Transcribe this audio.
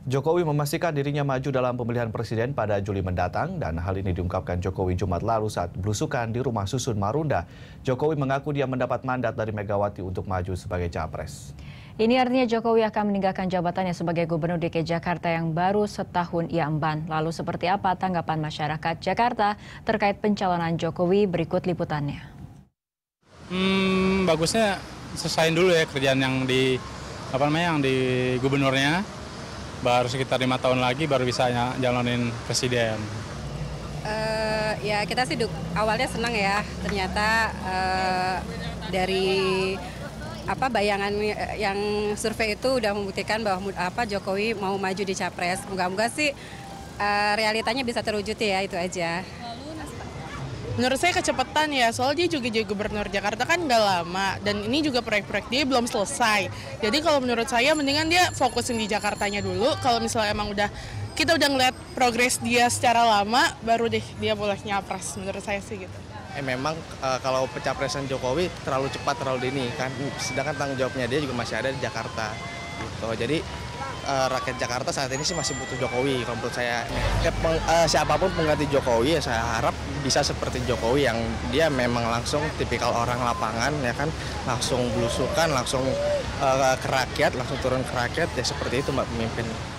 Jokowi memastikan dirinya maju dalam pemilihan presiden pada Juli mendatang dan hal ini diungkapkan Jokowi Jumat lalu saat belusukan di rumah susun Marunda. Jokowi mengaku dia mendapat mandat dari Megawati untuk maju sebagai capres. Ini artinya Jokowi akan meninggalkan jabatannya sebagai Gubernur DKI Jakarta yang baru setahun ia emban. Lalu seperti apa tanggapan masyarakat Jakarta terkait pencalonan Jokowi? Berikut liputannya. Bagusnya selesaiin dulu ya kerjaan yang di gubernurnya. Baru sekitar 5 tahun lagi baru bisa jalanin presiden. Ya kita sih awalnya senang ya, ternyata dari bayangan yang survei itu udah membuktikan bahwa Jokowi mau maju di capres. Moga-moga sih realitanya bisa terwujud ya, itu aja. Menurut saya kecepatan ya, soalnya dia juga jadi gubernur Jakarta kan nggak lama. Dan ini juga proyek-proyek dia belum selesai. Jadi kalau menurut saya mendingan dia fokusin di Jakartanya dulu. Kalau misalnya emang kita udah ngeliat progres dia secara lama, baru deh dia boleh nyapres, menurut saya sih gitu. Memang kalau pencapresan Jokowi terlalu cepat, terlalu dini kan. Sedangkan tanggung jawabnya dia juga masih ada di Jakarta. Gitu. Jadi rakyat Jakarta saat ini sih masih butuh Jokowi kalau menurut saya. Siapapun pengganti Jokowi ya saya harap bisa seperti Jokowi yang dia memang langsung tipikal orang lapangan ya kan, langsung belusukan, langsung ke rakyat, langsung turun ke rakyat ya seperti itu Mbak pemimpin.